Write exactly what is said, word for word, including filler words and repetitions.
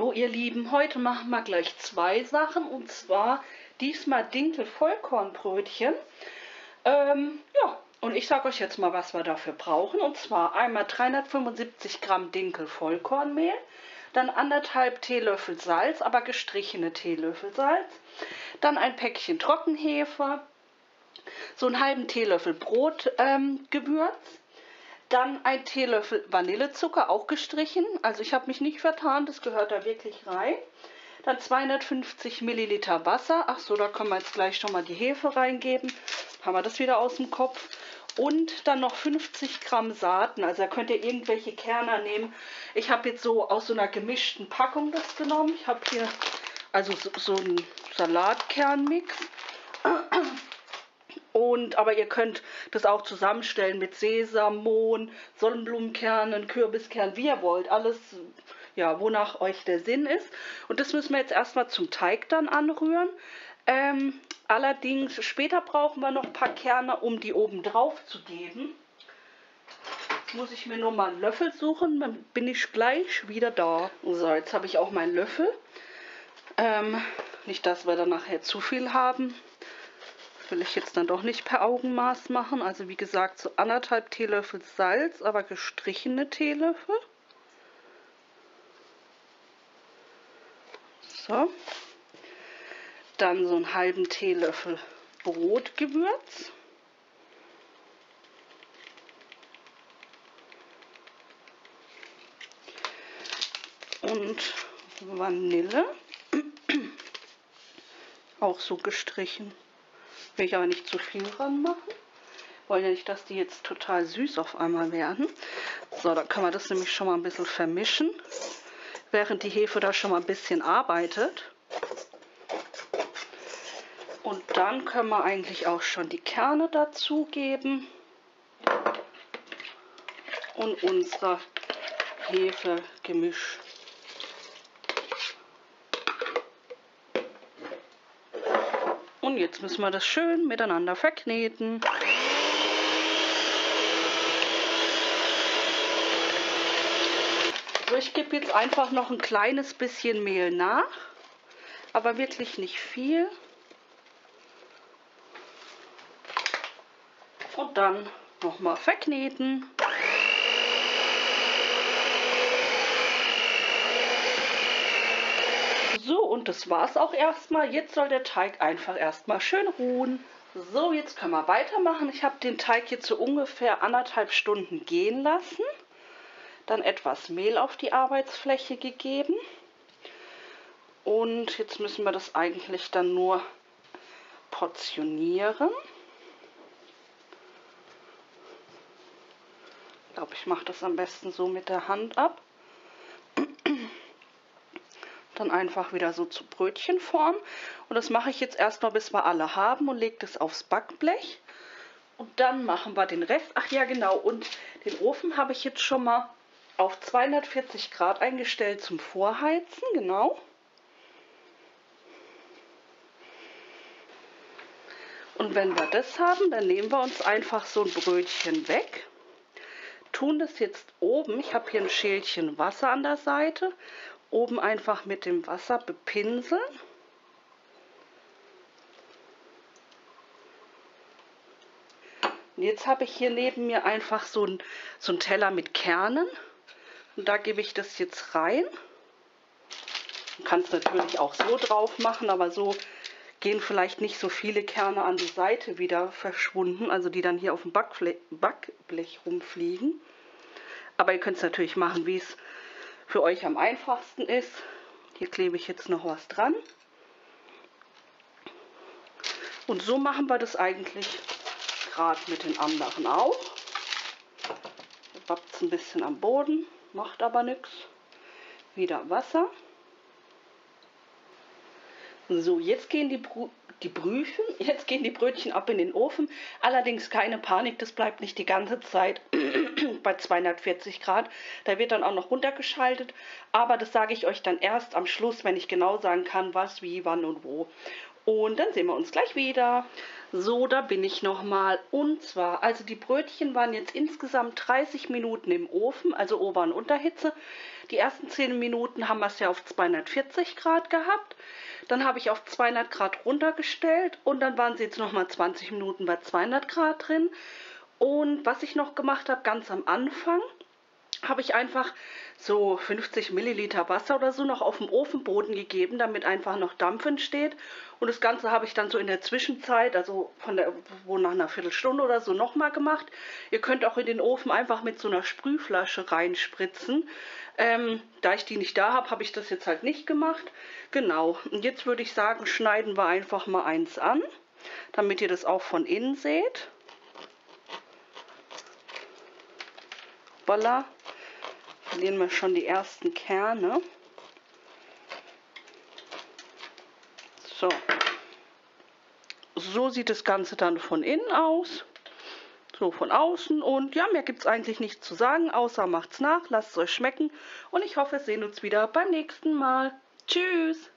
Hallo ihr Lieben, heute machen wir gleich zwei Sachen und zwar diesmal Dinkel-Vollkornbrötchen. Ähm, ja, und ich sage euch jetzt mal, was wir dafür brauchen. Und zwar einmal dreihundertfünfundsiebzig Gramm Dinkel-Vollkornmehl, dann anderthalb Teelöffel Salz, aber gestrichene Teelöffel Salz, dann ein Päckchen Trockenhefe, so einen halben Teelöffel Brotgewürz, ähm, Gewürz. Dann ein Teelöffel Vanillezucker, auch gestrichen. Also ich habe mich nicht vertan, das gehört da wirklich rein. Dann zweihundertfünfzig Milliliter Wasser. Ach so, da können wir jetzt gleich schon mal die Hefe reingeben. Haben wir das wieder aus dem Kopf. Und dann noch fünfzig Gramm Saaten. Also da könnt ihr irgendwelche Kerne nehmen. Ich habe jetzt so aus so einer gemischten Packung das genommen. Ich habe hier also so, so einen Salatkernmix. Und, aber ihr könnt das auch zusammenstellen mit Sesam, Mohn, Sonnenblumenkernen, Kürbiskernen, wie ihr wollt. Alles, ja, wonach euch der Sinn ist. Und das müssen wir jetzt erstmal zum Teig dann anrühren. Ähm, allerdings, später brauchen wir noch ein paar Kerne, um die oben drauf zu geben. Jetzt muss ich mir nur mal einen Löffel suchen, dann bin ich gleich wieder da. So, jetzt habe ich auch meinen Löffel. Ähm, nicht, dass wir dann nachher zu viel haben. Will ich jetzt dann doch nicht per Augenmaß machen. Also wie gesagt, so anderthalb Teelöffel Salz, aber gestrichene Teelöffel. So. Dann so einen halben Teelöffel Brotgewürz. Und Vanille. Auch so gestrichen. Will ich aber nicht zu viel dran machen. Wollen ja nicht, dass die jetzt total süß auf einmal werden. So, da kann man das nämlich schon mal ein bisschen vermischen, während die Hefe da schon mal ein bisschen arbeitet. Und dann können wir eigentlich auch schon die Kerne dazugeben und unser Hefegemisch. Und jetzt müssen wir das schön miteinander verkneten. So, ich gebe jetzt einfach noch ein kleines bisschen Mehl nach, aber wirklich nicht viel. Und dann nochmal verkneten. So, und das war es auch erstmal. Jetzt soll der Teig einfach erstmal schön ruhen. So, jetzt können wir weitermachen. Ich habe den Teig jetzt so ungefähr anderthalb Stunden gehen lassen. Dann etwas Mehl auf die Arbeitsfläche gegeben. Und jetzt müssen wir das eigentlich dann nur portionieren. Ich glaube, ich mache das am besten so mit der Hand ab. Dann einfach wieder so zu Brötchenform. Und das mache ich jetzt erstmal, bis wir alle haben und lege das aufs Backblech. Und dann machen wir den Rest. Ach ja, genau. Und den Ofen habe ich jetzt schon mal auf zweihundertvierzig Grad eingestellt zum Vorheizen. Genau. Und wenn wir das haben, dann nehmen wir uns einfach so ein Brötchen weg. Tun das jetzt oben. Ich habe hier ein Schälchen Wasser an der Seite. Oben einfach mit dem Wasser bepinseln. Und jetzt habe ich hier neben mir einfach so einen so einen Teller mit Kernen. Und da gebe ich das jetzt rein. Man kann es natürlich auch so drauf machen, aber so gehen vielleicht nicht so viele Kerne an die Seite wieder verschwunden, also die dann hier auf dem Backblech, Backblech rumfliegen. Aber ihr könnt es natürlich machen, wie es für euch am einfachsten ist. Hier klebe ich jetzt noch was dran. Und so machen wir das eigentlich gerade mit den anderen auch. Wappt es ein bisschen am Boden, macht aber nichts. Wieder Wasser. So, jetzt gehen die, Br die Brüchen, jetzt gehen die Brötchen ab in den Ofen. Allerdings keine Panik, das bleibt nicht die ganze Zeit bei zweihundertvierzig Grad. Da wird dann auch noch runtergeschaltet. Aber das sage ich euch dann erst am Schluss, wenn ich genau sagen kann, was, wie, wann und wo. Und dann sehen wir uns gleich wieder. So, da bin ich nochmal. Und zwar, also die Brötchen waren jetzt insgesamt dreißig Minuten im Ofen, also Ober- und Unterhitze. Die ersten zehn Minuten haben wir es ja auf zweihundertvierzig Grad gehabt. Dann habe ich auf zweihundert Grad runtergestellt und dann waren sie jetzt nochmal zwanzig Minuten bei zweihundert Grad drin. Und was ich noch gemacht habe, ganz am Anfang, habe ich einfach so fünfzig Milliliter Wasser oder so noch auf dem Ofenboden gegeben, damit einfach noch Dampf entsteht. Und das Ganze habe ich dann so in der Zwischenzeit, also von der, wo nach einer Viertelstunde oder so nochmal gemacht. Ihr könnt auch in den Ofen einfach mit so einer Sprühflasche reinspritzen. Ähm, da ich die nicht da habe, habe ich das jetzt halt nicht gemacht. Genau, und jetzt würde ich sagen, schneiden wir einfach mal eins an, damit ihr das auch von innen seht. Voila. Verlieren wir schon die ersten Kerne. So. So sieht das Ganze dann von innen aus. So von außen. Und ja, mehr gibt es eigentlich nicht zu sagen, außer macht's nach, lasst es euch schmecken. Und ich hoffe, wir sehen uns wieder beim nächsten Mal. Tschüss!